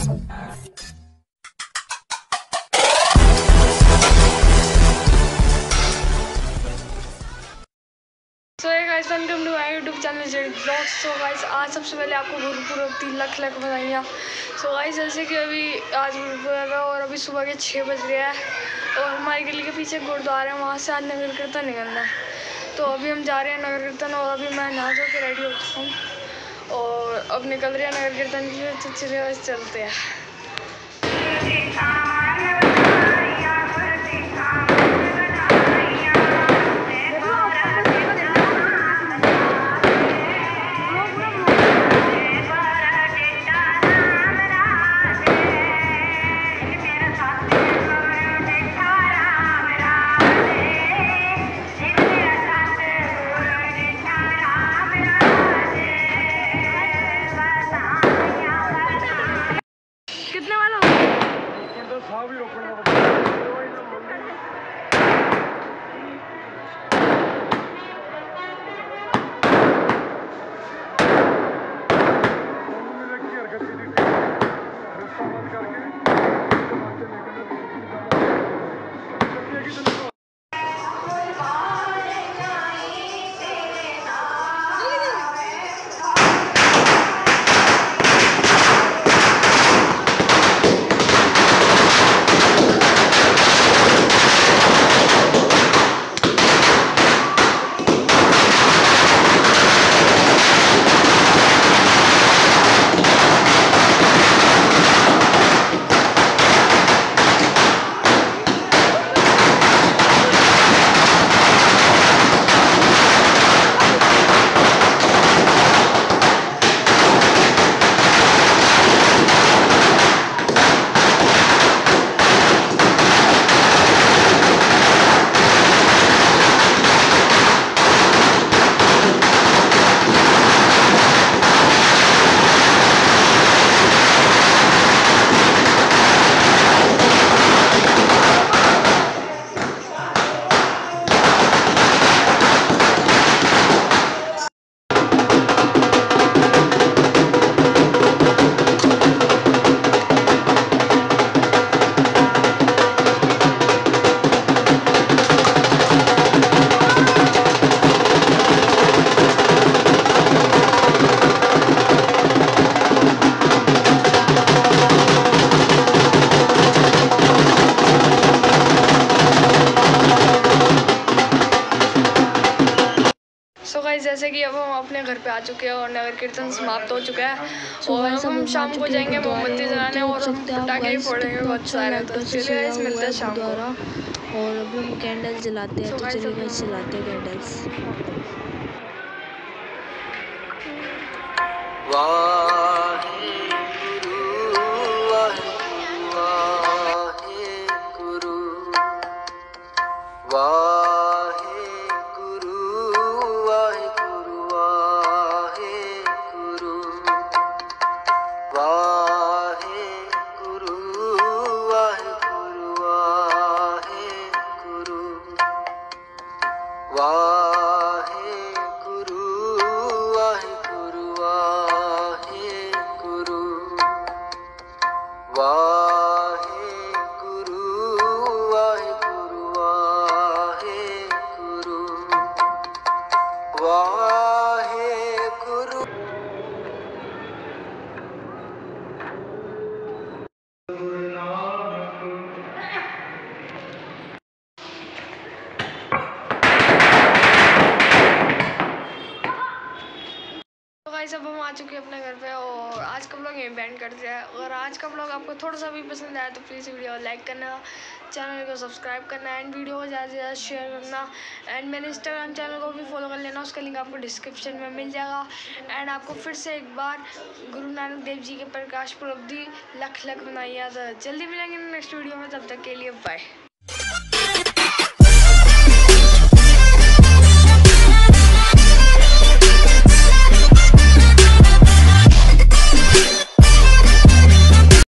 So guys welcome to my YouTube channel Z blogs. So guys आज सबसे पहले आपको गुरुपुरब की लख लख बधाइयाँ। सो गाइस जैसे कि अभी आज गुरुपुरब है और अभी सुबह के 6 बज रहे हैं और हमारी गली के पीछे गुरुद्वारा है, वहाँ से आज नगर कीर्तन निकलना है। तो अभी हम जा रहे हैं नगर कीर्तन और अभी मैं नहा धो के रेडी हो चुका हूँ और अब निकल रहे हैं नगर कीर्तन के लिए। तो चलिए चलते हैं। कितने वाला जैसे कि अब हम अपने घर पे आ चुके हैं और नगर कीर्तन समाप्त हो चुका है और अब हम शाम को जाएंगे मोमबत्ती जलाने और हम पटाखे फोड़ेंगे बहुत सारे। तो चलिए गाइस मिलते हैं शाम को। और अभी हम कैंडल्स जलाते हैं। तो चलिए गाइस जलाते हैं कैंडल्स। अब हम आ चुके हैं अपने घर पे और आज का ब्लॉग यहीं बैंड करते हैं। अगर आज का ब्लॉग आपको थोड़ा सा भी पसंद आया तो प्लीज़ वीडियो को लाइक करना, चैनल को सब्सक्राइब करना एंड वीडियो को ज़्यादा से ज़्यादा शेयर करना एंड मेरे इंस्टाग्राम चैनल को भी फॉलो कर लेना। उसका लिंक आपको डिस्क्रिप्शन में मिल जाएगा। एंड आपको फिर से एक बार गुरु नानक देव जी के प्रकाश पुरब दी लख लख बधाइयाँ। तो जल्दी मिलेंगे नेक्स्ट वीडियो में, तब तक के लिए बाय।